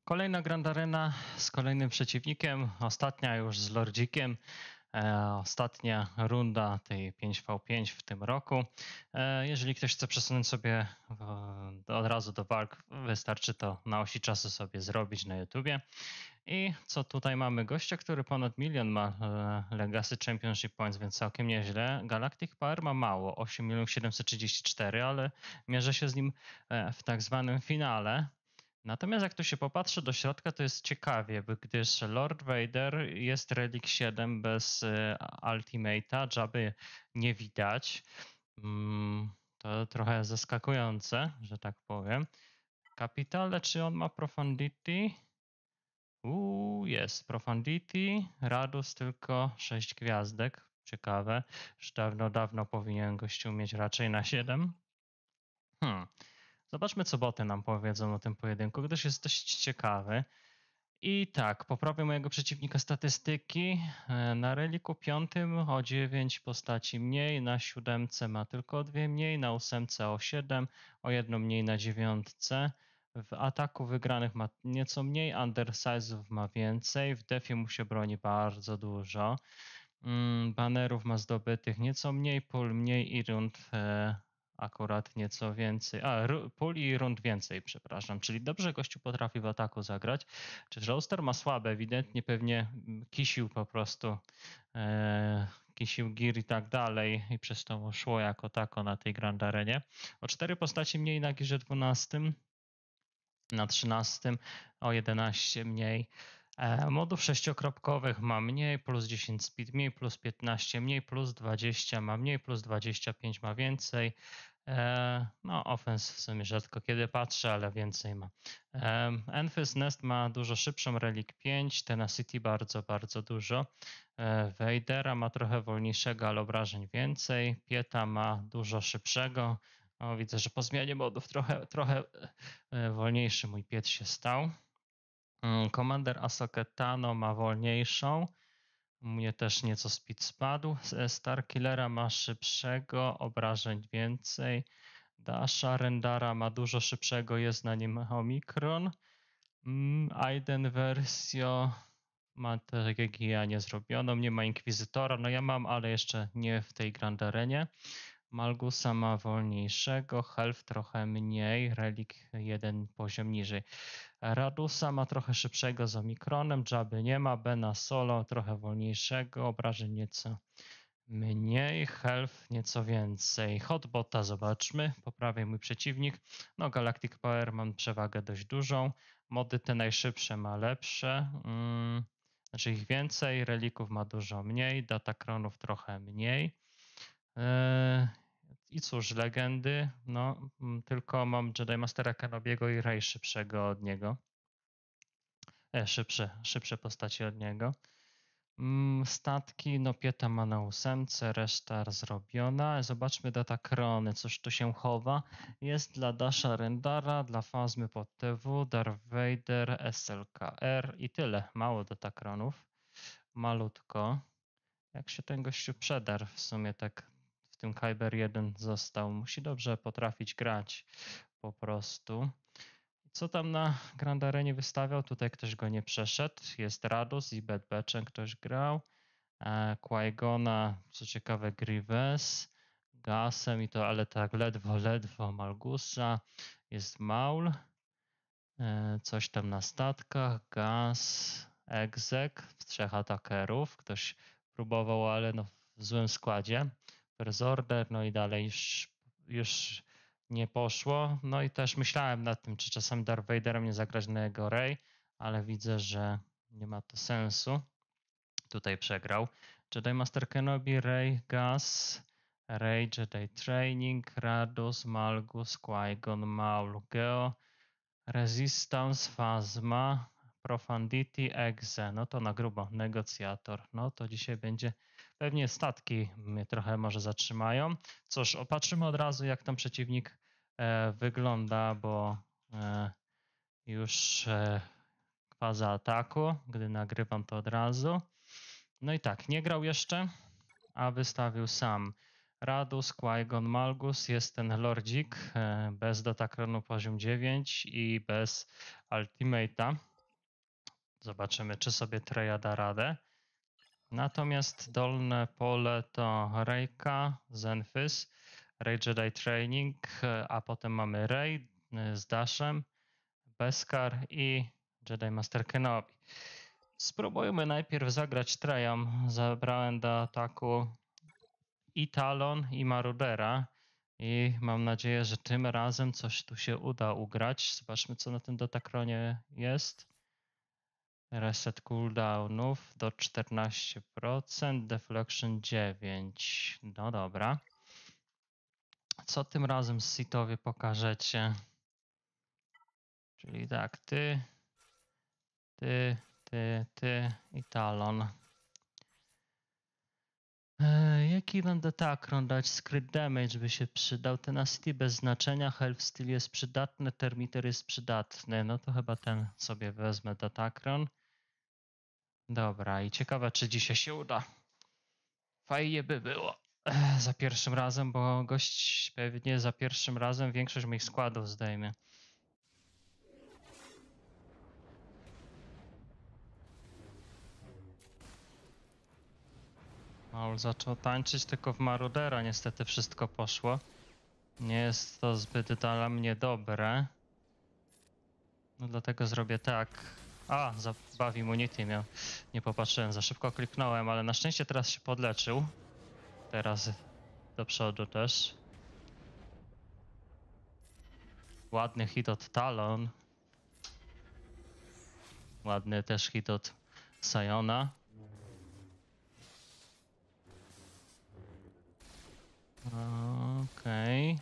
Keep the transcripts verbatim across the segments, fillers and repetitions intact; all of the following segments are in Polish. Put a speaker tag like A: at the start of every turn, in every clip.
A: Kolejna Grand Arena z kolejnym przeciwnikiem, ostatnia już z Lordzikiem. E, ostatnia runda tej pięć na pięć w tym roku. E, jeżeli ktoś chce przesunąć sobie w, od razu do walk, wystarczy to na osi czasu sobie zrobić na YouTubie. I co tutaj mamy? Gościa, który ponad milion ma e, Legacy Championship Points, więc całkiem nieźle. Galactic Power ma mało, osiem milionów siedemset trzydzieści cztery, ale mierzę się z nim e, w tak zwanym finale. Natomiast jak tu się popatrzy do środka, to jest ciekawie, gdyż Lord Vader jest Relic siedem bez e, Ultimate'a, Jabby nie widać. Mm, to trochę zaskakujące, że tak powiem. Kapitale, czy on ma Profundity? Uuu, jest Profundity, Radus tylko sześć gwiazdek. Ciekawe, już dawno, dawno powinien gościu mieć raczej na siedem. Hmm. Zobaczmy, co boty nam powiedzą o tym pojedynku, gdyż jest dość ciekawy. I tak, poprawię mojego przeciwnika statystyki. Na reliku piątym o dziewięć postaci mniej, na siódemce ma tylko o dwie mniej, na ósemce o siedem, o jedno mniej na dziewiątce. W ataku wygranych ma nieco mniej, undersize'ów ma więcej, w defie mu się broni bardzo dużo. Banerów ma zdobytych nieco mniej, pól mniej i rund e, akurat nieco więcej. A, pól i rund więcej, przepraszam. Czyli dobrze gościu potrafi w ataku zagrać. Czy Roaster ma słabe? Ewidentnie pewnie kisił po prostu. E, kisił Gear i tak dalej i przez to mu szło jako tako na tej Grand Arenie. O cztery postaci mniej na Gearze dwunastym. Na trzynastym o jedenaście mniej. Modów sześciokropkowych ma mniej, plus dziesięć speed mniej, plus piętnaście mniej, plus dwadzieścia ma mniej, plus dwadzieścia pięć ma więcej. No, offense w sumie rzadko kiedy patrzę, ale więcej ma. Enfys Nest ma dużo szybszą, Relic pięć, Tenacity bardzo, bardzo dużo. Vadera ma trochę wolniejszego, ale obrażeń więcej. Pieta ma dużo szybszego. O, widzę, że po zmianie modów trochę, trochę wolniejszy mój Piet się stał. Commander Ahsoka Tano ma wolniejszą. Mnie też nieco speed spadł. Starkillera ma szybszego, obrażeń więcej. Dasha Rendara ma dużo szybszego, jest na nim Omikron. Aiden Versio ma tak jak ja nie zrobioną, nie ma Inkwizytora. No ja mam, ale jeszcze nie w tej Grand Arenie. Malgusa ma wolniejszego, Health trochę mniej, Relic jeden poziom niżej. Radusa ma trochę szybszego z Omikronem, Jabby nie ma, Bena Solo trochę wolniejszego, obrażeń nieco mniej, Health nieco więcej. Hotbota zobaczmy, poprawię mój przeciwnik. No Galactic Power mam przewagę dość dużą, mody te najszybsze ma lepsze, hmm, znaczy ich więcej, relików ma dużo mniej, datakronów trochę mniej. Yy, I cóż, legendy, no tylko mam Jedi Mastera Kenobiego i Rey szybszego od niego. E, szybsze, szybsze postacie od niego. Statki, no Pieta ma na ósemce, reszta zrobiona. Zobaczmy datakrony, cóż tu się chowa. Jest dla Dasha Rendara, dla Fazmy pod T W, Darth Vader, S L K R i tyle. Mało datakronów. Malutko. Jak się ten gościu przedarł w sumie tak w tym Kyber jeden został. Musi dobrze potrafić grać po prostu. Co tam na Grand Arenie wystawiał? Tutaj ktoś go nie przeszedł. Jest Radus i Bad Batchem ktoś grał. E, Qui-Gona, co ciekawe, Grievous. Gasem i to, ale tak ledwo, ledwo Malgusa. Jest Maul. E, coś tam na statkach. Gas, Exec, trzech atakerów. Ktoś próbował, ale no w złym składzie. First Order, no i dalej już, już nie poszło. No i też myślałem nad tym, czy czasem Darth Vaderem nie zagrać na jego Rey, ale widzę, że nie ma to sensu. Tutaj przegrał. Jedi Master Kenobi, Rey, Gas, Rey, Jedi Training, Radus, Malgus, Qui-Gon, Maul, Geo, Resistance, Phasma, Profundity, Exe. No to na grubo. Negocjator. No to dzisiaj będzie pewnie statki mnie trochę może zatrzymają. Cóż, opatrzymy od razu, jak tam przeciwnik e, wygląda, bo e, już e, faza ataku, gdy nagrywam to od razu. No i tak, nie grał jeszcze, a wystawił sam. Radus, Qui-Gon, Malgus, jest ten Lordzik e, bez datakronu poziom dziewięć i bez Ultimate'a. Zobaczymy, czy sobie Treja da radę. Natomiast dolne pole to Reyka, Zenfis, Rey Jedi Training, a potem mamy Rey z Dashem, Beskar i Jedi Master Kenobi. Spróbujmy najpierw zagrać Trejem. Zabrałem do ataku i Talon, i Marudera. I mam nadzieję, że tym razem coś tu się uda ugrać. Zobaczmy, co na tym Dotakronie jest. Reset cooldownów do czternaście procent, deflection dziewięć. No dobra. Co tym razem Sithowie pokażecie? Czyli tak, ty, ty, ty, ty i Talon. Eee, jaki będę takron dać? Script damage by się przydał. Tenacity bez znaczenia, health steal jest przydatny, termiter jest przydatny. No to chyba ten sobie wezmę do takron. Dobra, i ciekawe, czy dzisiaj się uda. Fajnie by było Ech, za pierwszym razem, bo gość pewnie za pierwszym razem większość moich składów zdejmie. Maul zaczął tańczyć, tylko w Marudera niestety wszystko poszło. Nie jest to zbyt dla mnie dobre. No dlatego zrobię tak. A, zabawi immunity miał. Nie popatrzyłem, za szybko kliknąłem, ale na szczęście teraz się podleczył. Teraz do przodu też. Ładny hit od Talon. Ładny też hit od Siona. Okej. Okay.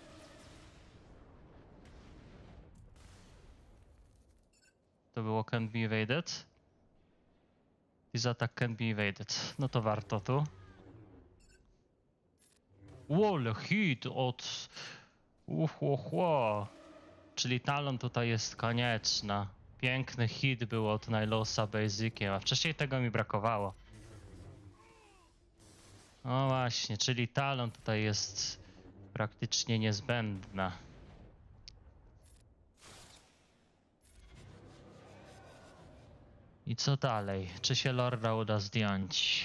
A: To było can be evaded. This attack can be evaded. No to warto tu. Wall hit od... Uhuhu. Czyli Talon tutaj jest konieczna. Piękny hit był od Nilosa Basiciem, a wcześniej tego mi brakowało. No właśnie, czyli Talon tutaj jest praktycznie niezbędna. I co dalej? Czy się Lorda uda zdjąć?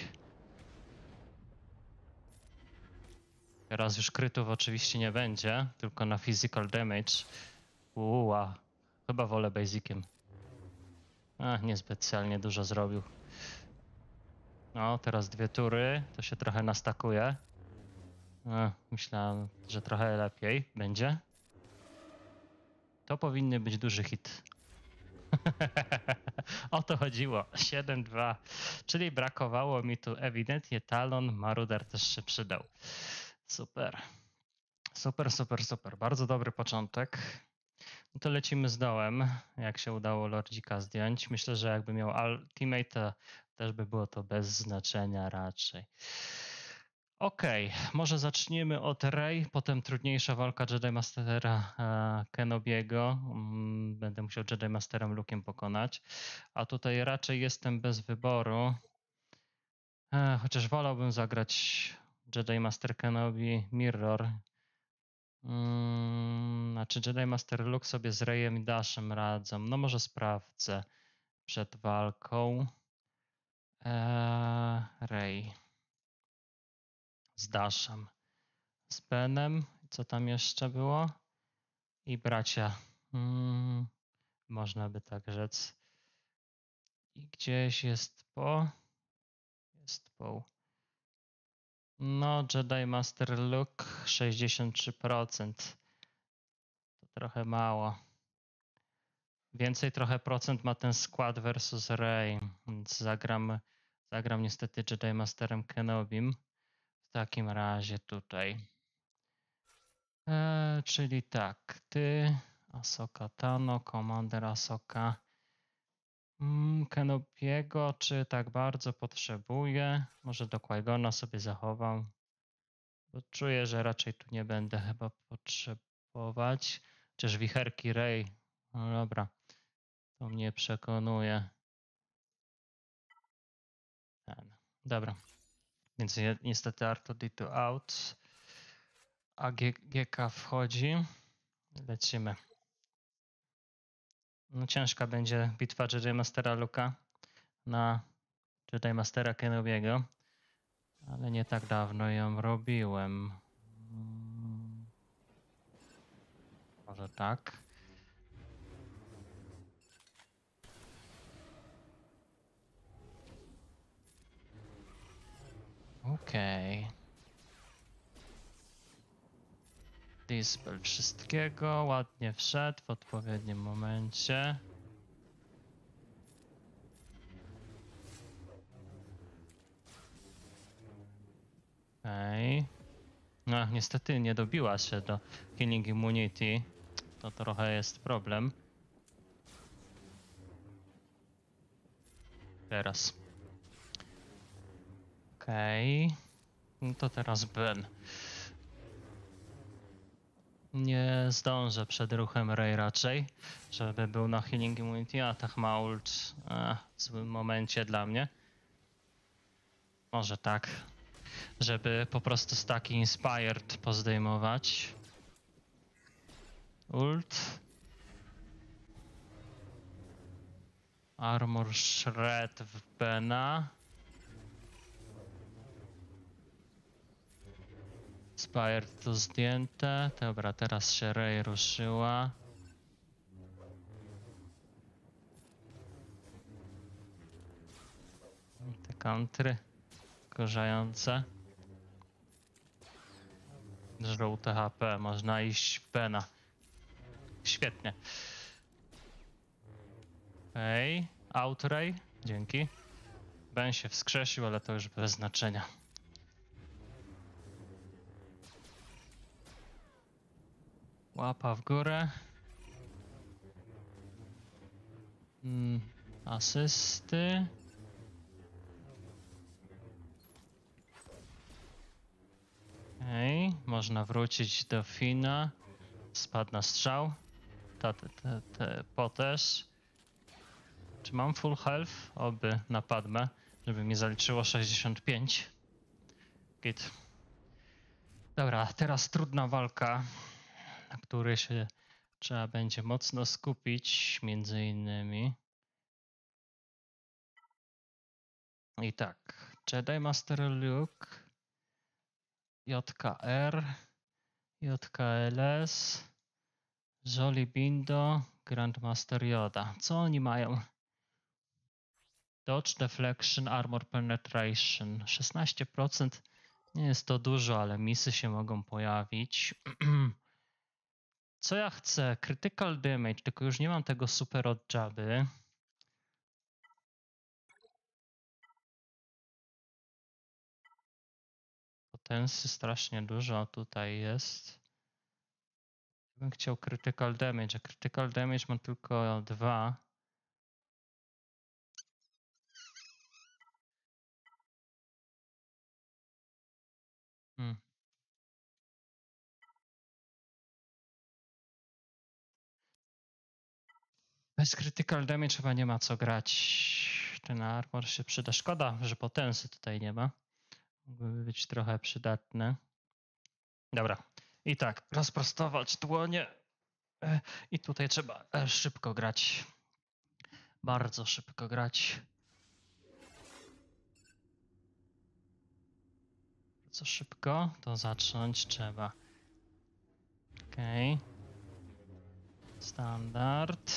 A: Teraz już krytów oczywiście nie będzie, tylko na physical damage. Uła, chyba wolę basiciem. A, niespecjalnie dużo zrobił. No, teraz dwie tury, to się trochę nastakuje. A, myślałem, że trochę lepiej będzie. To powinny być duży hit. O to chodziło. siedem dwa. Czyli brakowało mi tu ewidentnie Talon. Maruder też się przydał. Super. Super, super, super. Bardzo dobry początek. No to lecimy z dołem. Jak się udało Lordzika zdjąć. Myślę, że jakby miał ultimate, to też by było to bez znaczenia raczej. Okej, okay, może zaczniemy od Rey, potem trudniejsza walka Jedi Mastera e, Kenobiego. Mm, będę musiał Jedi Masterem Luke'em pokonać. A tutaj raczej jestem bez wyboru. E, chociaż wolałbym zagrać Jedi Master Kenobi Mirror. Mm, znaczy Jedi Master Luke sobie z Reyem i Dashem radzą. No może sprawdzę przed walką. E, Rey. Z Dashem. Z Benem. Co tam jeszcze było? I bracia. Hmm, można by tak rzec. I gdzieś jest po. Jest po. No, Jedi Master Luke sześćdziesiąt trzy procent. To trochę mało. Więcej trochę procent ma ten skład versus Rey. Więc zagram, zagram niestety Jedi Masterem Kenobim. W takim razie tutaj. E, czyli tak, ty, Ahsoka Tano, Commander Ahsoka. Mm, Kenobiego, czy tak bardzo potrzebuję? Może do Qui-Gona sobie zachowam. Bo czuję, że raczej tu nie będę chyba potrzebować. Chociaż wicherki Rey. No dobra, to mnie przekonuje. Ten. Dobra, więc niestety R dwa D dwa out. A G K wchodzi. Lecimy. No ciężka będzie bitwa Jedi Mastera Luka na Jedi Mastera Kenobiego, ale nie tak dawno ją robiłem. Mm, Może tak. Okej. Okay. Dispel wszystkiego, ładnie wszedł w odpowiednim momencie. Okej. Okay. No niestety nie dobiła się do Healing Immunity. To trochę jest problem. Teraz. Okej. Okay. No to teraz Ben. Nie zdążę przed ruchem Rey raczej, żeby był na Healing Immunity, a tak ma ult e, w złym momencie dla mnie. Może tak, żeby po prostu staki Inspired pozdejmować. Ult. Armor Shred w Bena. Inspired tu zdjęte. Dobra, teraz się Rey ruszyła. Te country gorzające. Żółte H P, można iść w Bena. Świetnie. Okej, okay. Outray, dzięki. Ben się wskrzesił, ale to już bez znaczenia. Łapa w górę. Mm, asysty. Okej, okay. Można wrócić do Fina. Spadł na strzał. Ta, te, te, te, po też. Czy mam full health? Oby na Padmę, żeby mi zaliczyło sześćdziesiąt pięć. Git. Dobra, teraz trudna walka, na której się trzeba będzie mocno skupić, między innymi. I tak, Jedi Master Luke, J K R, J K L S, Jolie Bindo, Grandmaster Yoda. Co oni mają? Dodge, Deflection, Armor Penetration. szesnaście procent nie jest to dużo, ale misy się mogą pojawić. Co ja chcę? Critical Damage, tylko już nie mam tego super od Jabby. Potensy strasznie dużo tutaj jest. Bym chciał Critical Damage, a Critical Damage mam tylko dwa. Hmm. Bez Critical Damage chyba nie ma co grać. Ten armor się przyda. Szkoda, że potensy tutaj nie ma. Mogłyby być trochę przydatne. Dobra. I tak, rozprostować dłonie. I tutaj trzeba szybko grać. Bardzo szybko grać. Co szybko, to zacząć trzeba. Okej. Okay. Standard.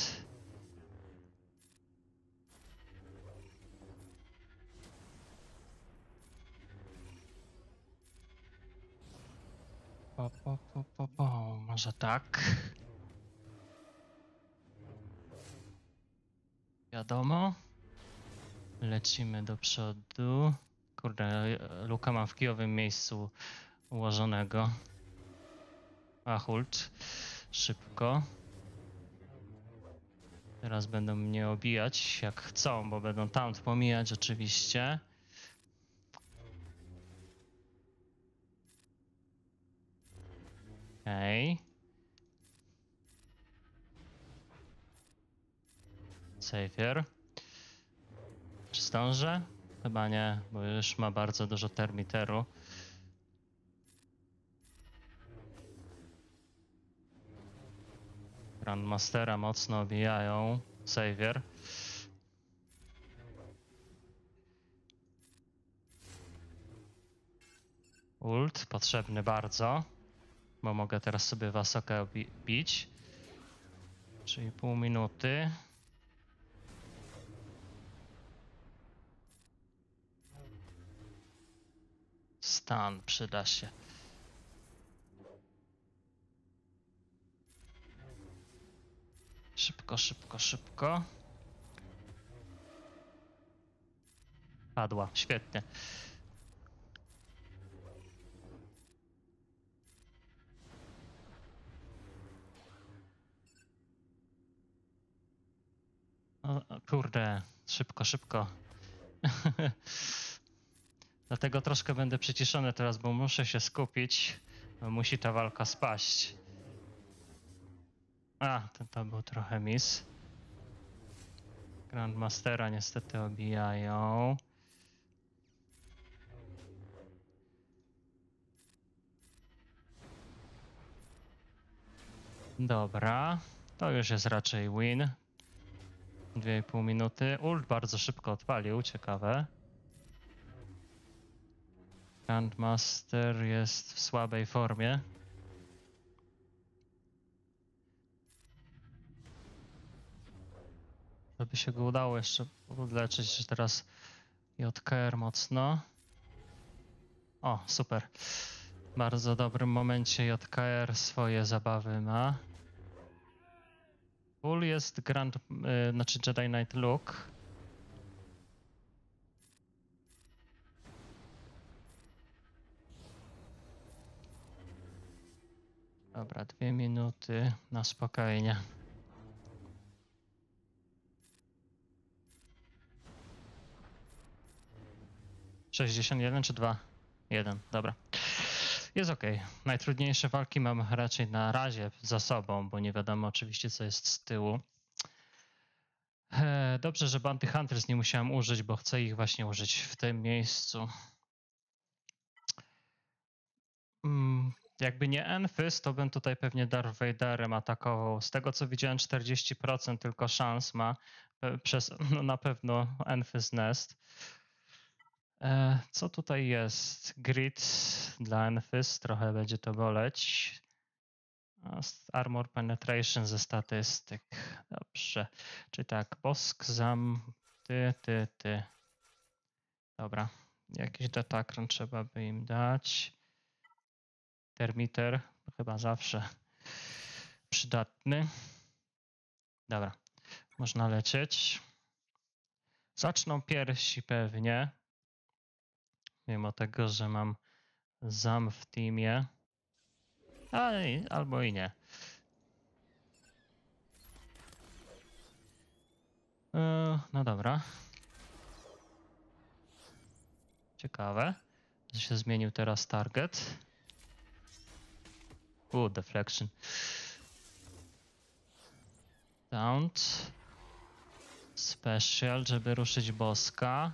A: Po, po, po, po, po. Może tak. Wiadomo. Lecimy do przodu. Kurde, Luka mam w kijowym miejscu ułożonego. A hult. Szybko. Teraz będą mnie obijać jak chcą, bo będą tam pomijać oczywiście. Okej. Okay. Savior. Czy zdążę? Chyba nie, bo już ma bardzo dużo termiteru. Grandmastera mocno obijają. Savior. Ult potrzebny bardzo, bo mogę teraz sobie Wasokę bić. Czyli pół minuty. Stan przyda się. Szybko, szybko, szybko. Padła, świetnie. O, kurde, szybko, szybko. Dlatego troszkę będę przyciszony teraz, bo muszę się skupić. Bo musi ta walka spaść. A, to, to był trochę miss. Grandmastera niestety obijają. Dobra, to już jest raczej win. dwie i pół minuty. Ult bardzo szybko odpalił, ciekawe. Grandmaster jest w słabej formie. Żeby się go udało jeszcze uleczyć, że teraz J K R mocno. O, super. W bardzo dobrym momencie J K R swoje zabawy ma. Full jest Grand, yy, znaczy Jedi Knight Luke. Dobra, dwie minuty na spokojnie. sześćdziesiąt jeden czy dwa? jeden, dobra. Jest ok. Najtrudniejsze walki mam raczej na razie za sobą, bo nie wiadomo oczywiście co jest z tyłu. Dobrze, że Bounty Hunters nie musiałem użyć, bo chcę ich właśnie użyć w tym miejscu. Hmm, jakby nie Enfys, to bym tutaj pewnie Darth Vaderem atakował. Z tego co widziałem, czterdzieści procent tylko szans ma przez no na pewno Enfys Nest. E, co tutaj jest? Grid dla Enfys, trochę będzie to boleć. Armor Penetration ze statystyk. Dobrze. Czyli tak, Bosk, Zam, ty, ty, ty. Dobra. Jakiś datakron trzeba by im dać. Termiter, chyba zawsze przydatny. Dobra. Można lecieć. Zaczną piersi pewnie. Mimo tego, że mam Zam w teamie. Ale, albo i nie. No dobra. Ciekawe, że się zmienił teraz target. U, deflection. Daunt. Special, żeby ruszyć Boska.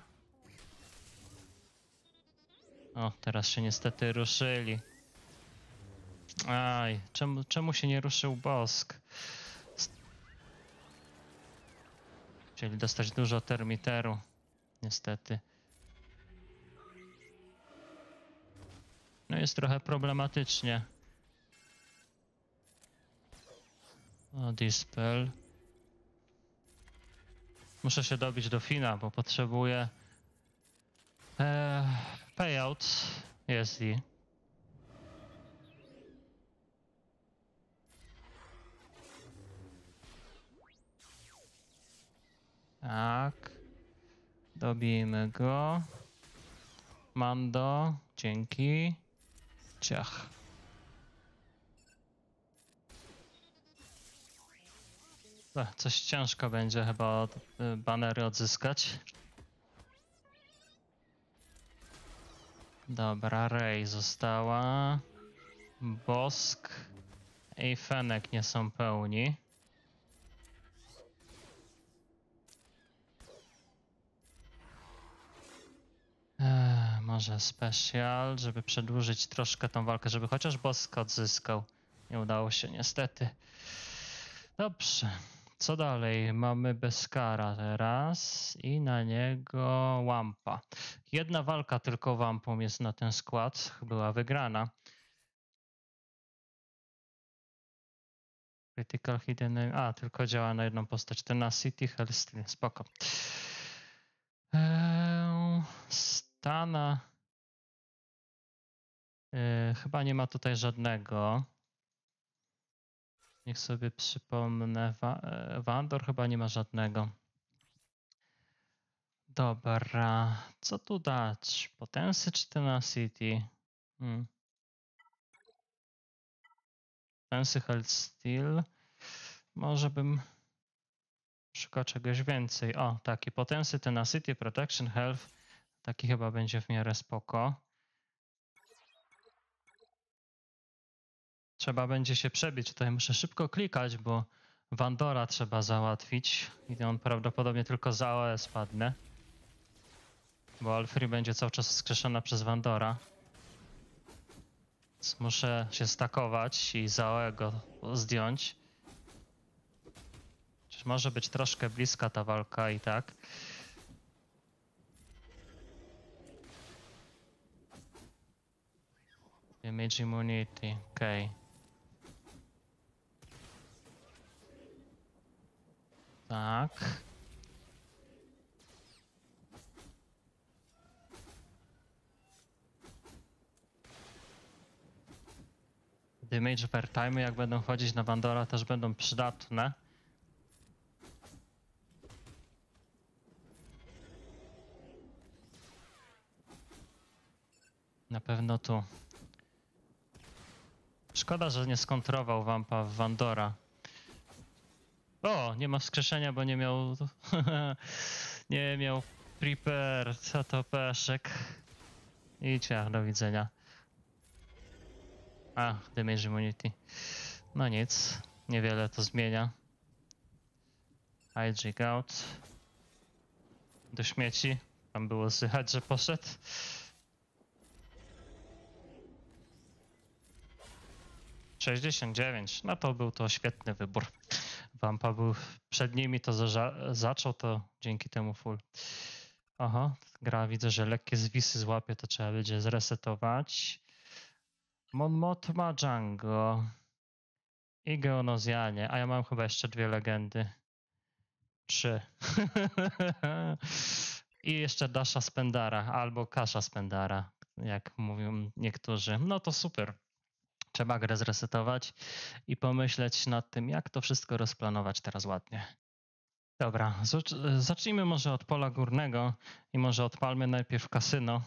A: O, teraz się niestety ruszyli. Aj, czemu, czemu się nie ruszył Bosk? Chcieli dostać dużo termiteru. Niestety. No jest trochę problematycznie. O, Dispel. Muszę się dobić do Fina, bo potrzebuję e, payout. Jest i. Tak. Dobijmy go. Mando, dzięki. Ciach. Ech, coś ciężko będzie chyba od, y, banery odzyskać. Dobra, Rey została. Bosk i Fenek nie są pełni. Eee, może special, żeby przedłużyć troszkę tą walkę, żeby chociaż Bosk odzyskał. Nie udało się niestety. Dobrze. Co dalej? Mamy Beskara teraz i na niego Wampa. Jedna walka tylko Wampą jest na ten skład. Była wygrana. Critical Hidden... A, tylko działa na jedną postać. Tenacity, Hellsteel. Spoko. Eee, Stana... Eee, chyba nie ma tutaj żadnego. Niech sobie przypomnę. Wa Wandor chyba nie ma żadnego. Dobra. Co tu dać? Potensy czy Tenacity? Hmm. Potensy, Hellsteel. Może bym szukał czegoś więcej. O, taki Potensy, Tenacity, Protection, Health. Taki chyba będzie w miarę spoko. Trzeba będzie się przebić. Tutaj muszę szybko klikać, bo Wandora trzeba załatwić. I on prawdopodobnie tylko za A O E spadnie. Bo Alfri będzie cały czas wskrzeszona przez Wandora. Więc muszę się stakować i za A O E go zdjąć. Chociaż może być troszkę bliska ta walka i tak. Damage immunity, okej. Okay. Tak. Damage per time, jak będą chodzić na Wandora, też będą przydatne. Na pewno tu. Szkoda, że nie skontrował Wampa w Wandora. O, nie ma wskrzeszenia, bo nie miał... nie miał prepare, co to peszek. Idźcie, do widzenia. A, damage immunity. No nic, niewiele to zmienia. Hijack out. Do śmieci. Tam było słychać, że poszedł. sześćdziesiąt dziewięć. No to był to świetny wybór. Wampa był przed nimi, to za zaczął, to dzięki temu full. Aha, gra widzę, że lekkie zwisy złapie, to trzeba będzie zresetować. Mon Mothma, Django i Geonozjanie, a ja mam chyba jeszcze dwie legendy. Trzy. I jeszcze Dasha Spendara, albo Kasha Spendara, jak mówią niektórzy. No to super. Trzeba grę zresetować i pomyśleć nad tym, jak to wszystko rozplanować teraz ładnie. Dobra, zacznijmy może od pola górnego i może odpalmy najpierw kasyno,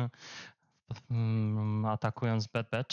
A: atakując Bad Batch.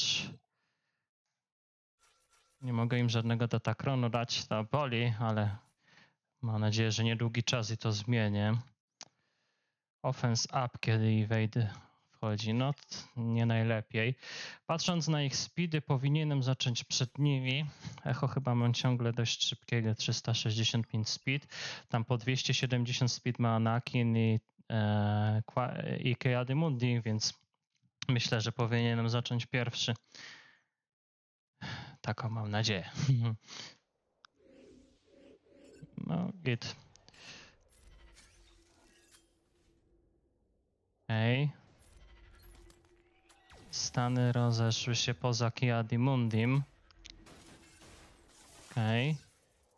A: Nie mogę im żadnego datakronu dać, to boli, ale mam nadzieję, że niedługi czas i to zmienię. Offense up, kiedy wejdę wchodzi, no nie najlepiej. Patrząc na ich speedy, powinienem zacząć przed nimi. Echo chyba mam ciągle dość szybkiego, trzysta sześćdziesiąt pięć speed. Tam po dwieście siedemdziesiąt speed ma Anakin i, e, i Ki-Adi-Mundi, więc myślę, że powinienem zacząć pierwszy. Taką mam nadzieję. No, git. Okej. Okay. Stany rozeszły się poza Ki-Adi-Mundim. Okej. Okay.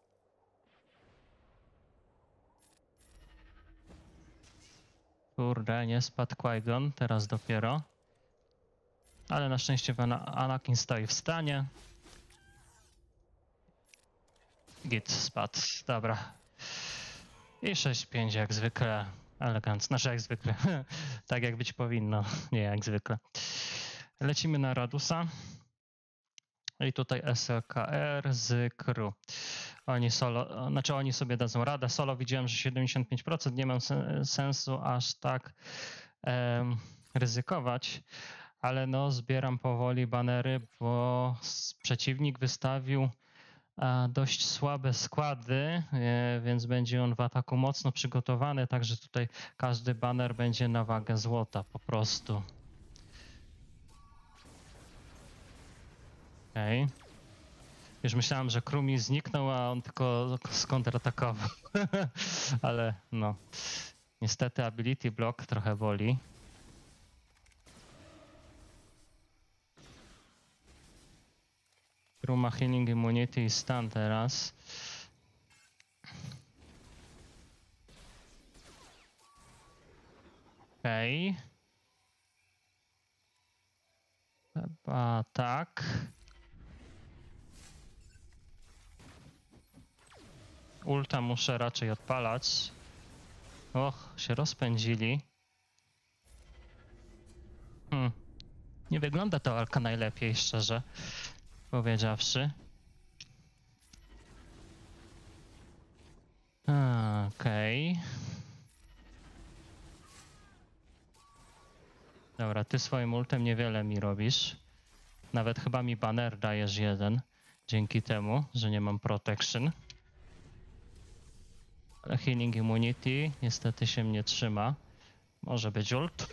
A: Kurde, nie spadł Qui-Gon, teraz dopiero. Ale na szczęście Anakin stoi w stanie. Git spadł, dobra. I sześć pięć jak zwykle. Elegancko, znaczy jak zwykle. Tak jak być powinno, nie jak zwykle. Lecimy na Radusa. I tutaj S L K R z crew. Oni solo, znaczy oni sobie dadzą radę. Solo widziałem, że siedemdziesiąt pięć procent, nie mam sensu aż tak um, ryzykować, ale no zbieram powoli banery, bo przeciwnik wystawił dość słabe składy, więc będzie on w ataku mocno przygotowany, także tutaj każdy baner będzie na wagę złota po prostu. Okej. Okay. Już myślałem, że Krumi zniknął, a on tylko skontratakował. Ale no, niestety ability block trochę boli. Kruma healing immunity i stun teraz. Okej. Okay. Chyba tak. Ulta muszę raczej odpalać. Och, się rozpędzili. Hmm. Nie wygląda to walka najlepiej, szczerze powiedziawszy. Okej. Okay. Dobra, ty swoim ultem niewiele mi robisz. Nawet chyba mi banner dajesz jeden. Dzięki temu, że nie mam protection. Ale healing immunity niestety się nie trzyma. Może być ult.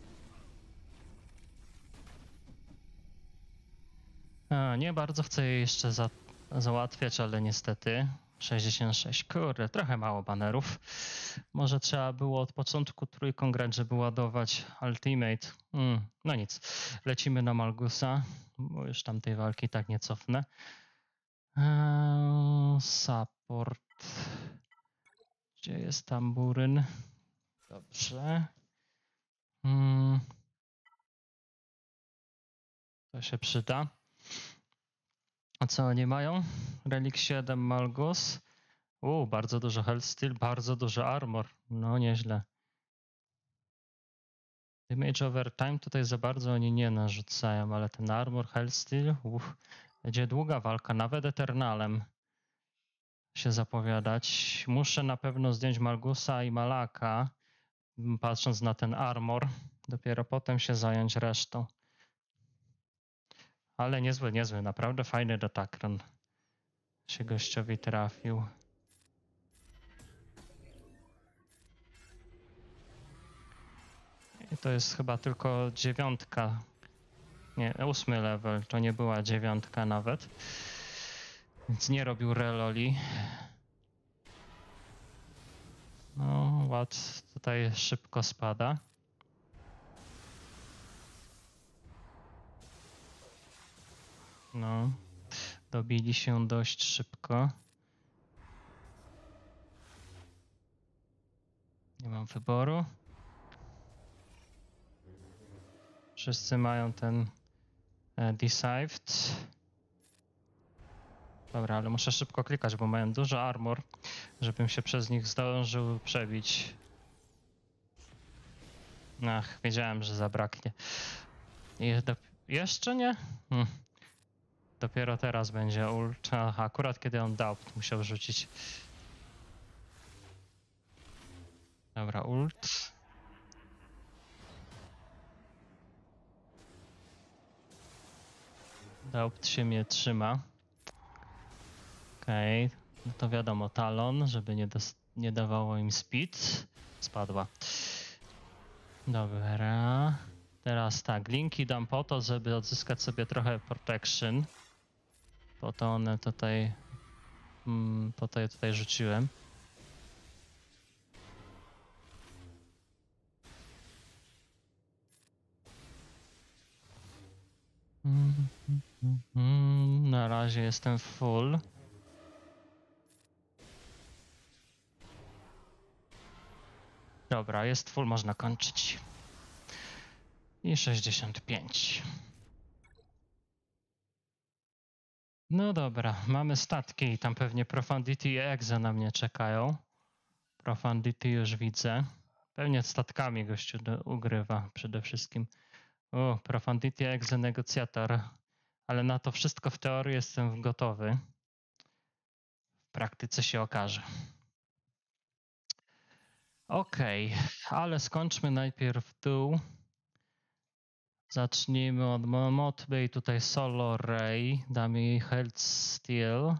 A: A, nie bardzo chcę je jeszcze za, załatwiać, ale niestety sześćdziesiąt sześć. Kurde, trochę mało banerów. Może trzeba było od początku trójką grać, żeby ładować ultimate. Mm, no nic. Lecimy na Malgusa, bo już tamtej walki tak nie cofnę. Eee, support. Gdzie jest tamburyn? Dobrze. Mm. To się przyda. A co oni mają? Relic siedem, Malgus. U, bardzo dużo health steal, bardzo dużo armor. No nieźle. Damage over time tutaj za bardzo oni nie narzucają, ale ten armor, health steal, uff, będzie długa walka, nawet Eternalem się zapowiadać. Muszę na pewno zdjąć Malgusa i Malaka, patrząc na ten armor. Dopiero potem się zająć resztą. Ale niezły, niezły, naprawdę fajny Datakron się gościowi trafił. I to jest chyba tylko dziewiątka. Nie, ósmy level, to nie była dziewiątka nawet. Więc nie robił reloli. No, ład tutaj szybko spada. No, dobili się dość szybko. Nie mam wyboru. Wszyscy mają ten e, Deceived. Dobra, ale muszę szybko klikać, bo mają dużo armor, żebym się przez nich zdążył przebić. Ach, wiedziałem, że zabraknie. I do... Jeszcze nie? Hmm. Dopiero teraz będzie ult. Aha, akurat kiedy on dał, musiał rzucić. Dobra, ult. Daupt się mnie trzyma. Okej, okay. No to wiadomo, talon, żeby nie, nie dawało im speed. Spadła. Dobra. Teraz tak, linki dam po to, żeby odzyskać sobie trochę protection. Po to one tutaj, mm, po to je tutaj rzuciłem. Mm, mm, mm, na razie jestem full. Dobra, jest full, można kończyć. I sześćdziesiąt pięć. No dobra, mamy statki i tam pewnie Profundity i Exe na mnie czekają. Profundity już widzę. Pewnie statkami gościu do, ugrywa przede wszystkim. O, Profundity Exe negocjator. Ale na to wszystko w teorii jestem gotowy. W praktyce się okaże. Okej, okay, ale skończmy najpierw dół. Zacznijmy od Motby i tutaj Solo Ray. Dam jej Health Steal.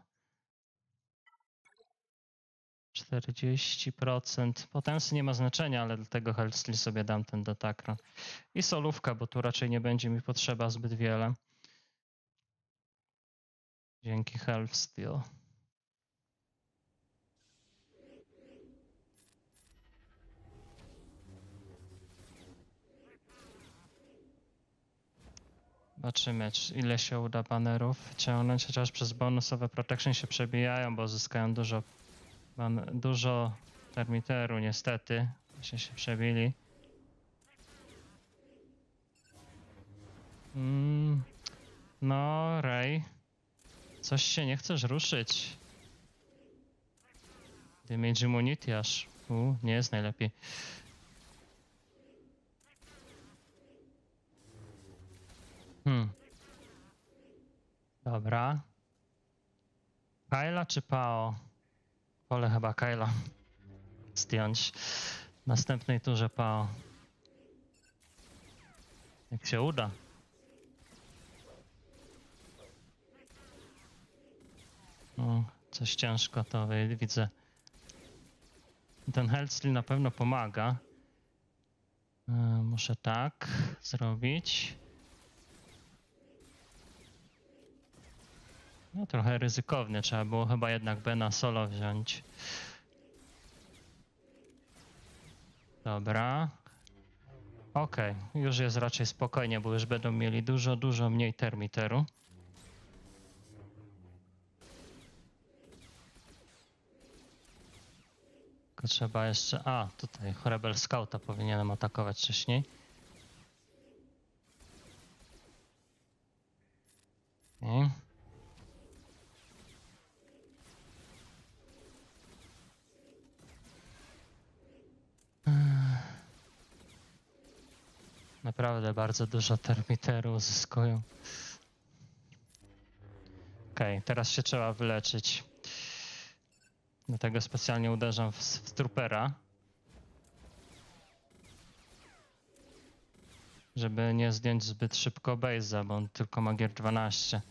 A: czterdzieści procent. Potensy nie ma znaczenia, ale dlatego Health Steal sobie dam ten Datakron. I solówka, bo tu raczej nie będzie mi potrzeba zbyt wiele. Dzięki Healthsteel. Zobaczymy, ile się uda banerów wyciągnąć, chociaż przez bonusowe protection się przebijają, bo zyskają dużo, dużo termiteru niestety. Się się przebili. Mm, no, Ray. Coś się nie chcesz ruszyć. Damage immunity aż. U, nie jest najlepiej. Hmm. Dobra. Kyla czy Pao? Wolę chyba Kyla zdjąć. W następnej turze Pao. Jak się uda. O, coś ciężko to widzę. Ten Healthsteel na pewno pomaga. Yy, muszę tak zrobić. No trochę ryzykownie, trzeba było chyba jednak Bena solo wziąć. Dobra. Okej, okay. Już jest raczej spokojnie, bo już będą mieli dużo, dużo mniej termiteru. Tylko trzeba jeszcze... A, tutaj Rebel Scouta powinienem atakować wcześniej. Okay. Naprawdę bardzo dużo termiteru uzyskują. Okej, okay, teraz się trzeba wyleczyć. Dlatego specjalnie uderzam w, w Troopera. Żeby nie zdjąć zbyt szybko base'a, bo on tylko ma gier dwanaście.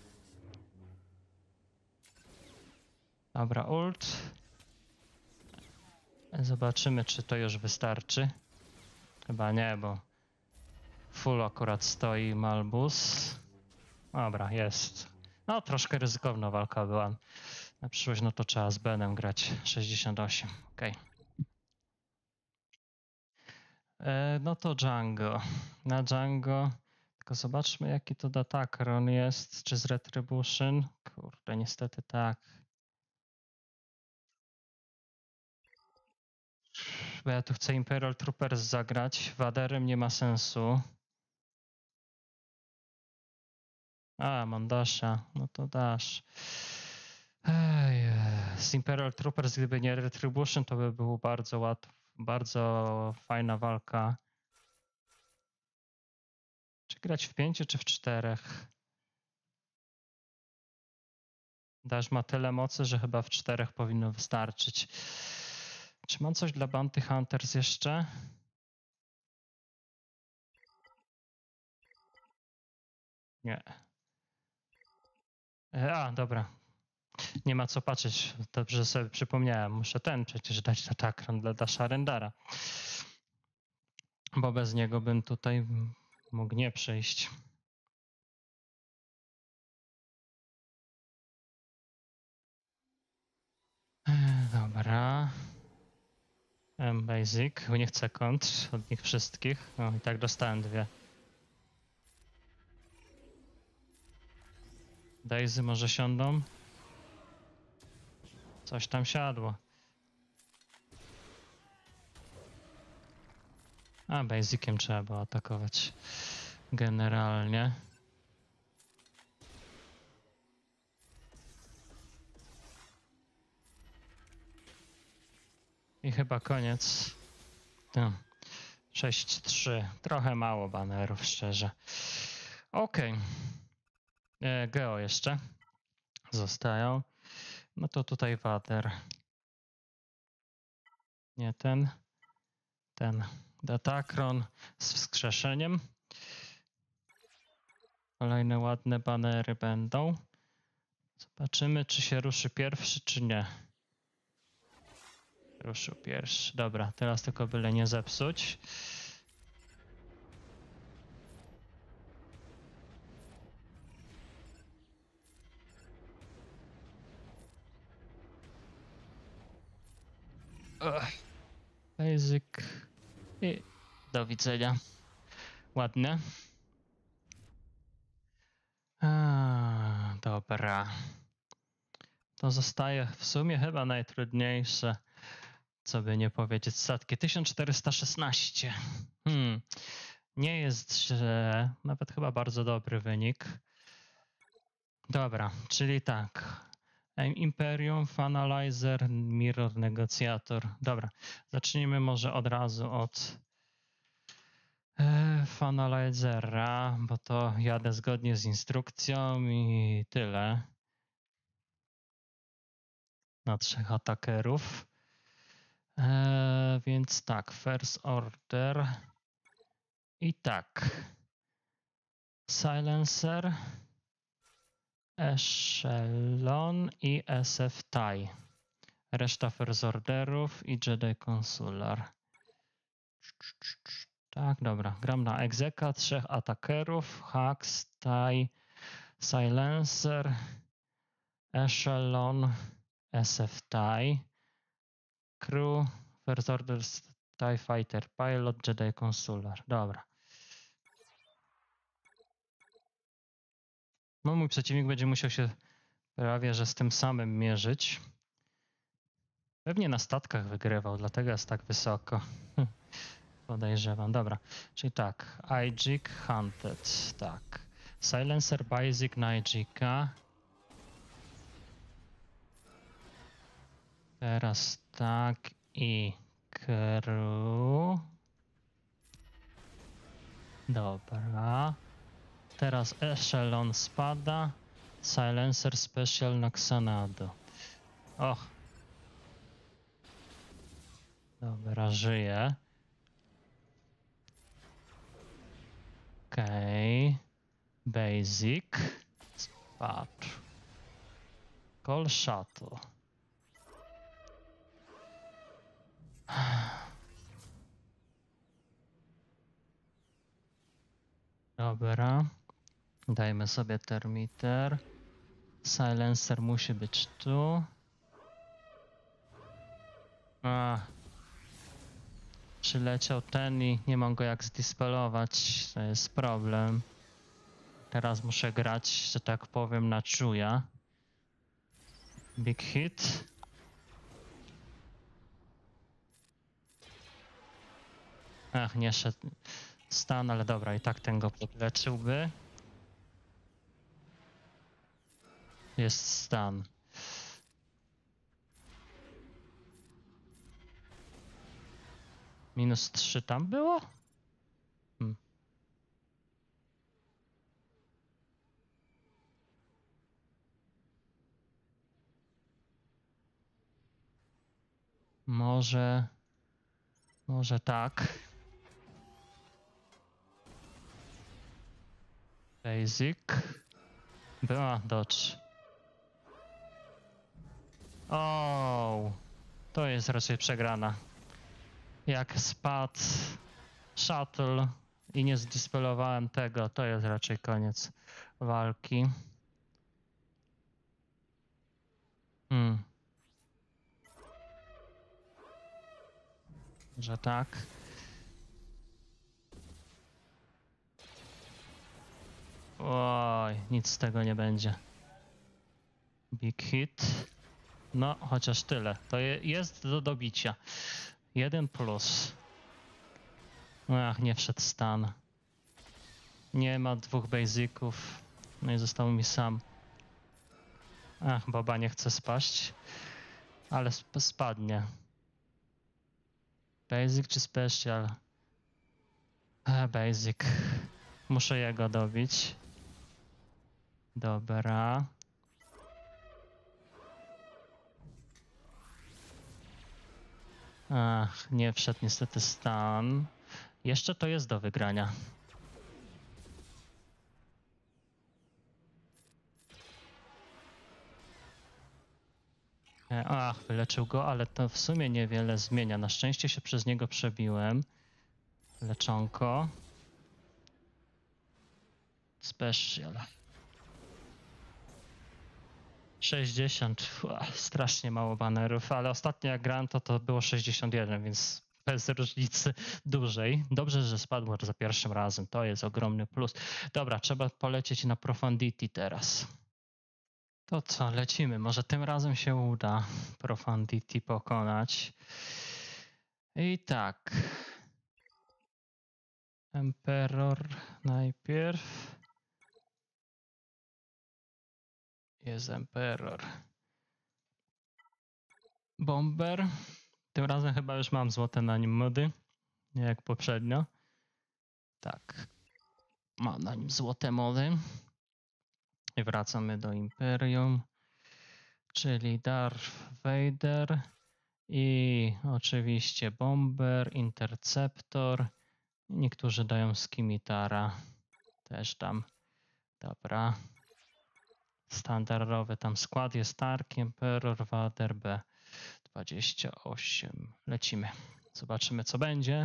A: Dobra, ult. Zobaczymy, czy to już wystarczy. Chyba nie, bo full akurat stoi Malbus. Dobra, jest. No, troszkę ryzykowna walka była. Na przyszłość no to trzeba z Benem grać. sześćdziesiąt osiem, okej. Okay. No to Django. Na Django. Tylko zobaczmy, jaki to Datacron jest. Czy z Retribution? Kurde, niestety tak. Bo ja tu chcę Imperial Troopers zagrać. Waderem nie ma sensu. A, mam Dasha. No to Dash. Ej, z Imperial Troopers, gdyby nie Retribution, to by było bardzo łatwo. Bardzo fajna walka. Czy grać w pięciu, czy w czterech? Dash ma tyle mocy, że chyba w czterech powinno wystarczyć. Czy mam coś dla Bounty Hunters jeszcze? Nie. A, dobra. Nie ma co patrzeć. Dobrze sobie przypomniałem. Muszę ten przecież dać na Datacron dla Dasha Rendara. Bo bez niego bym tutaj mógł nie przejść. Dobra. M-Basic. Nie chcę kontr od nich wszystkich. No i tak dostałem dwie. Daisy może siądą? Coś tam siadło. A, Basiciem trzeba było atakować. Generalnie. I chyba koniec. No. sześć trzy. Trochę mało banerów, szczerze. Okej. Okay. Geo jeszcze zostają. No to tutaj Wader. Nie ten. Ten. Datacron z wskrzeszeniem. Kolejne ładne banery będą. Zobaczymy, czy się ruszy pierwszy, czy nie. Ruszył pierwszy. Dobra, teraz tylko byle nie zepsuć. basic i do widzenia. Ładne. A, dobra. To zostaje w sumie chyba najtrudniejsze, co by nie powiedzieć, statki. tysiąc czterysta szesnaście. Hmm. Nie jest źle, nawet chyba bardzo dobry wynik. Dobra, czyli tak. Imperium, Finalizer, Mirror, Negocjator. Dobra, zacznijmy może od razu od e, Finalizera, bo to jadę zgodnie z instrukcją i tyle. Na trzech atakerów. E, więc tak, First Order. I tak. Silencer, Echelon i S F TIE. Reszta First Orderów i Jedi Consular. Tak, dobra. Gram na Exeka, trzech atakerów. Hux, TIE, Silencer, Echelon, S F TIE. Crew, First Order, TIE Fighter, Pilot, Jedi Consular. Dobra. No mój przeciwnik będzie musiał się prawie że z tym samym mierzyć. Pewnie na statkach wygrywał, dlatego jest tak wysoko. Podejrzewam. Dobra, czyli tak. iJig Hunted, tak. Silencer Basic na iJiga. Teraz tak i Crew. Dobra. Teraz Echelon spada. Silencer Special na Xanadu. Och. Dobra, żyje. Okej. Okay. Basic. Spadł. Call Shuttle. Dobra. Dajmy sobie termiter. Silencer musi być tu. A. Przyleciał ten i nie mam go jak zdispelować. To jest problem. Teraz muszę grać, że tak powiem, na czuja. Big hit. Ach, nie szedł stan, ale dobra, i tak ten go podleczyłby. Jest stan. Minus trzy tam było? Hmm. Może... Może tak. Basic. Była dodge. O, to jest raczej przegrana. Jak spadł shuttle i nie zdispelowałem tego, to jest raczej koniec walki. Hmm. Że tak. Oj, nic z tego nie będzie. Big hit. No, chociaż tyle. To je, jest do dobicia. Jeden plus. Ach, nie wszedł stan. Nie ma dwóch basiców. No i został mi sam. Ach, Boba nie chce spaść. Ale sp spadnie. Basic czy special? A, basic. Muszę jego dobić. Dobra. Ach, nie wszedł niestety stan. Jeszcze to jest do wygrania. Ach, wyleczył go, ale to w sumie niewiele zmienia. Na szczęście się przez niego przebiłem. Leczonko. Special. sześćdziesiąt. Ua, strasznie mało banerów, ale ostatnio jak grałem to to było sześćdziesiąt jeden, więc bez różnicy dużej. Dobrze, że spadło za pierwszym razem. To jest ogromny plus. Dobra, trzeba polecieć na Profundity teraz. To co, lecimy. Może tym razem się uda Profundity pokonać. I tak. Emperor najpierw. Jest Emperor. Bomber. Tym razem chyba już mam złote na nim mody. Nie jak poprzednio. Tak. Mam na nim złote mody. I wracamy do Imperium. Czyli Darth Vader. I oczywiście Bomber, Interceptor. Niektórzy dają Skimitara. Też tam. Dobra. Standardowy tam skład jest Stark, Emperor, Vader, B dwadzieścia osiem. Lecimy. Zobaczymy co będzie.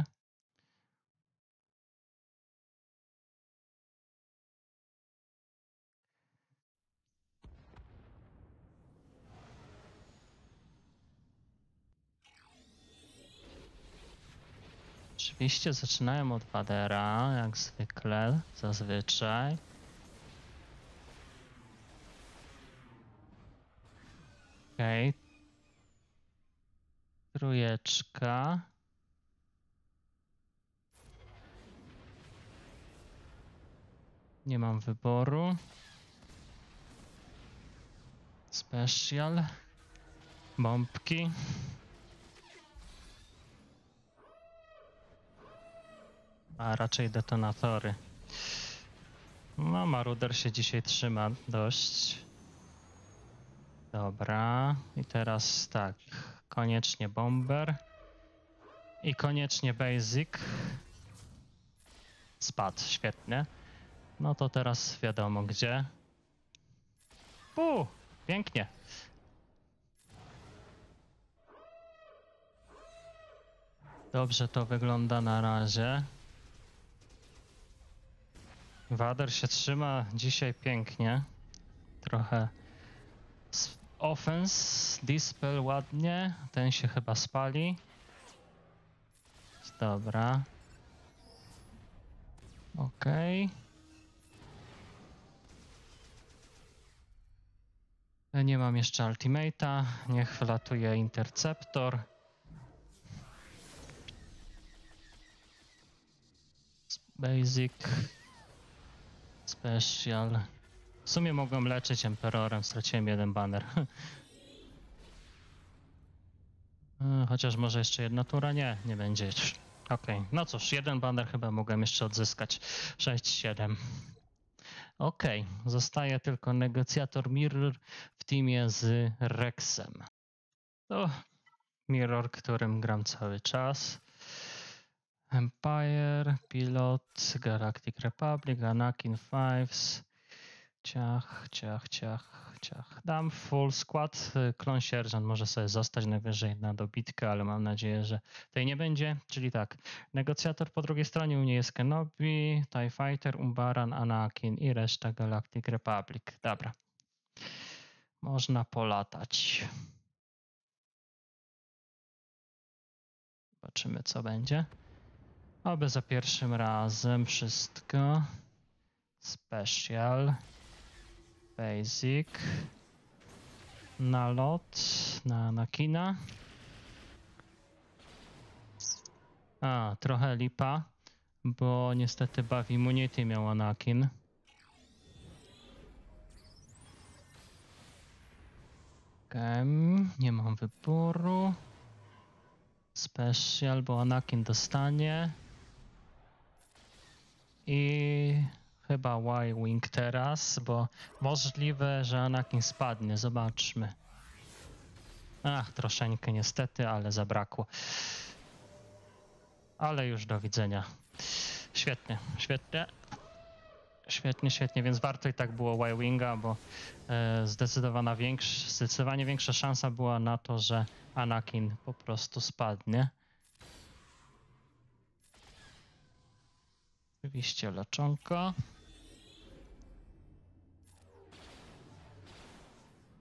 A: Oczywiście zaczynałem od Vadera, jak zwykle, zazwyczaj. Okej. Okay. Trójeczka. Nie mam wyboru. Special. Bombki. A raczej detonatory. No, Maruder się dzisiaj trzyma dość. Dobra. I teraz tak. Koniecznie Bomber. I koniecznie Basic. Spadł, świetnie. No to teraz wiadomo gdzie. Uuu, pięknie. Dobrze to wygląda na razie. Vader się trzyma dzisiaj pięknie. Trochę offense, dispel ładnie. Ten się chyba spali. Dobra. Okej. Okay. Nie mam jeszcze ultimate'a. Niech wlatuje Interceptor. Basic. Special. W sumie mogłem leczyć Emperorem, straciłem jeden banner. Chociaż może jeszcze jedna tura? Nie, nie będzie już. Okej, okay. No cóż, jeden banner chyba mogłem jeszcze odzyskać. sześć siedem. Okej, okay. Zostaje tylko negocjator Mirror w teamie z Rexem. To Mirror, którym gram cały czas. Empire, Pilot, Galactic Republic, Anakin Fives. Ciach, ciach, ciach, ciach. Dam full skład. Klon Sierżant może sobie zostać najwyżej na dobitkę, ale mam nadzieję, że tej nie będzie. Czyli tak, negocjator po drugiej stronie u mnie jest Kenobi, TIE Fighter, Umbaran, Anakin i reszta Galactic Republic. Dobra. Można polatać. Zobaczymy co będzie. Oby za pierwszym razem wszystko. Special. Basic. Na lot. Na Anakina. A, trochę lipa, bo niestety buff immunity miał Anakin. Okay. Nie mam wyboru. Special, bo Anakin dostanie. I chyba Y-Wing teraz, bo możliwe, że Anakin spadnie. Zobaczmy. Ach, troszeczkę niestety, ale zabrakło. Ale już do widzenia. Świetnie, świetnie. Świetnie, świetnie, więc warto i tak było Y-Winga, bo e, zdecydowana większa, zdecydowanie większa szansa była na to, że Anakin po prostu spadnie. Oczywiście leczonko.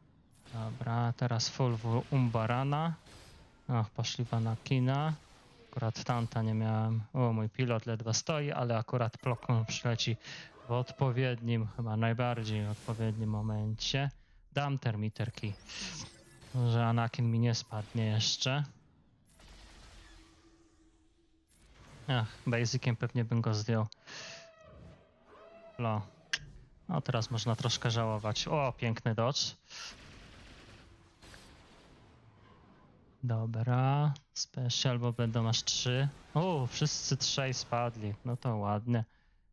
A: Dobra, teraz full w Umbarana. Ach, poszli w Anakina. Akurat tanta nie miałem. O, mój pilot ledwo stoi, ale akurat Plockon przyleci w odpowiednim, chyba najbardziej odpowiednim momencie. Dam termiterki, że Anakin mi nie spadnie jeszcze. Ach, basiciem pewnie bym go zdjął. No. No teraz można troszkę żałować. O, piękny dodge. Dobra, special, bo będą aż trzy. O, wszyscy trzej spadli. No to ładnie.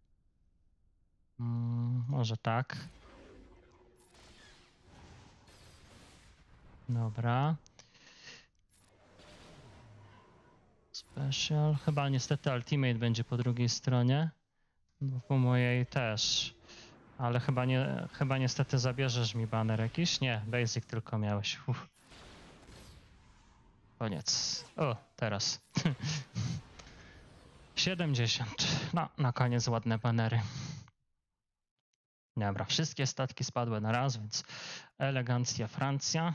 A: Mm, może tak. Dobra. Special. Chyba niestety ultimate będzie po drugiej stronie. Bo po mojej też. Ale chyba nie, chyba niestety zabierzesz mi banner jakiś? Nie, basic tylko miałeś. Uf. Koniec. O, teraz. siedemdziesiąt. No, na koniec ładne banery. Dobra, wszystkie statki spadły na raz, więc elegancja Francja.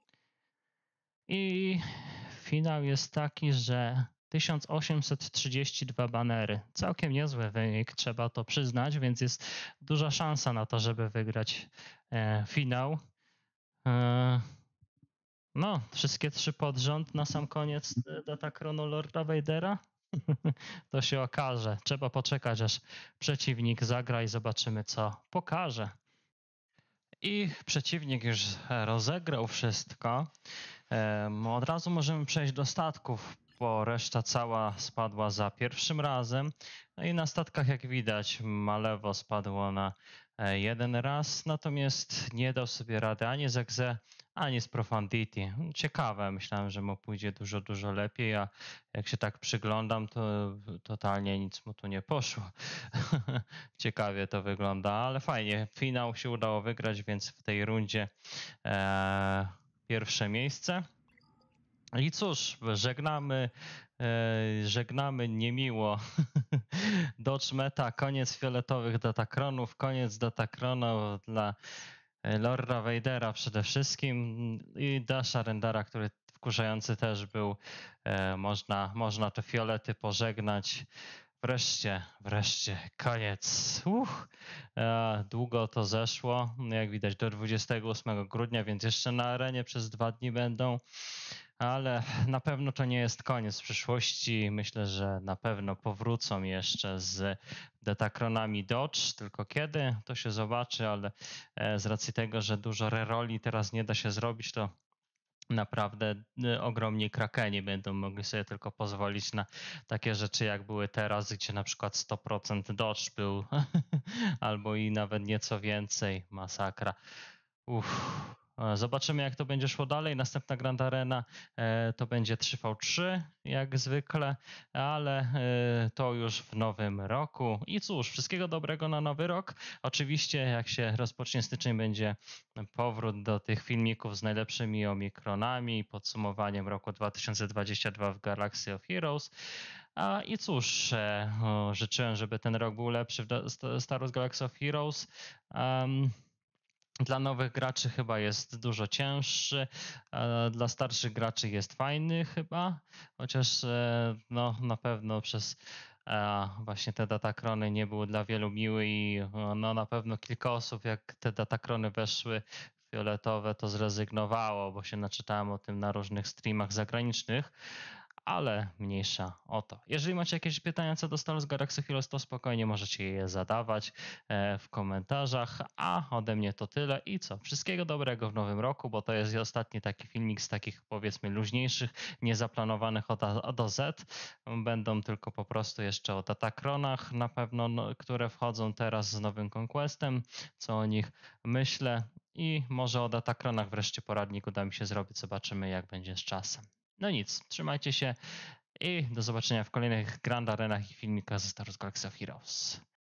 A: I finał jest taki, że tysiąc osiemset trzydzieści dwa banery. Całkiem niezły wynik, trzeba to przyznać, więc jest duża szansa na to, żeby wygrać e, finał. E, no, wszystkie trzy pod rząd na sam koniec Datakronu Lorda Vadera. To się okaże. Trzeba poczekać, aż przeciwnik zagra i zobaczymy, co pokaże. I przeciwnik już rozegrał wszystko. Od razu możemy przejść do statków, bo reszta cała spadła za pierwszym razem. No i na statkach, jak widać, Malewo spadło na jeden raz, natomiast nie dał sobie rady ani z Exe, ani z Profundity. Ciekawe, myślałem, że mu pójdzie dużo, dużo lepiej, a jak się tak przyglądam, to totalnie nic mu tu nie poszło. Ciekawie to wygląda, ale fajnie. Finał się udało wygrać, więc w tej rundzie e, pierwsze miejsce. I cóż, żegnamy, e, żegnamy niemiło Dodge Meta, koniec fioletowych Datakronów, koniec Datakronów dla Lorda Vadera przede wszystkim i Dasha Rendara, który wkurzający też był. E, można, można te fiolety pożegnać. Wreszcie, wreszcie, koniec. Uch, e, długo to zeszło, jak widać do dwudziestego ósmego grudnia, więc jeszcze na arenie przez dwa dni będą, ale na pewno to nie jest koniec w przyszłości. Myślę, że na pewno powrócą jeszcze z Datakronami Dodge, tylko kiedy, to się zobaczy, ale e, z racji tego, że dużo reroli teraz nie da się zrobić, to naprawdę ogromni krakeni będą mogli sobie tylko pozwolić na takie rzeczy, jak były teraz, gdzie na przykład sto procent dodge był, albo i nawet nieco więcej. Masakra. Uff. Zobaczymy, jak to będzie szło dalej. Następna Grand Arena e, to będzie trzy na trzy, jak zwykle, ale e, to już w nowym roku. I cóż, wszystkiego dobrego na nowy rok. Oczywiście, jak się rozpocznie styczeń, będzie powrót do tych filmików z najlepszymi omikronami, podsumowaniem roku dwa tysiące dwudziestego drugiego w Galaxy of Heroes. A i cóż, e, o, życzyłem, żeby ten rok był lepszy w Star Wars Galaxy of Heroes. Um, Dla nowych graczy chyba jest dużo cięższy, dla starszych graczy jest fajny chyba, chociaż no, na pewno przez właśnie te datakrony nie był dla wielu miły i no, na pewno kilka osób, jak te datakrony weszły fioletowe, to zrezygnowało, bo się naczytałem o tym na różnych streamach zagranicznych. Ale mniejsza o to. Jeżeli macie jakieś pytania co do Star Wars Galaxy Heroes, to spokojnie możecie je zadawać w komentarzach, a ode mnie to tyle i co? Wszystkiego dobrego w nowym roku, bo to jest ostatni taki filmik z takich powiedzmy luźniejszych, niezaplanowanych od A do Z. Będą tylko po prostu jeszcze o Datakronach na pewno, no, które wchodzą teraz z nowym Conquestem, co o nich myślę i może o Datakronach wreszcie poradnik uda mi się zrobić, zobaczymy jak będzie z czasem. No nic, trzymajcie się i do zobaczenia w kolejnych Grand Arenach i filmikach ze Star Wars Galaxy of Heroes.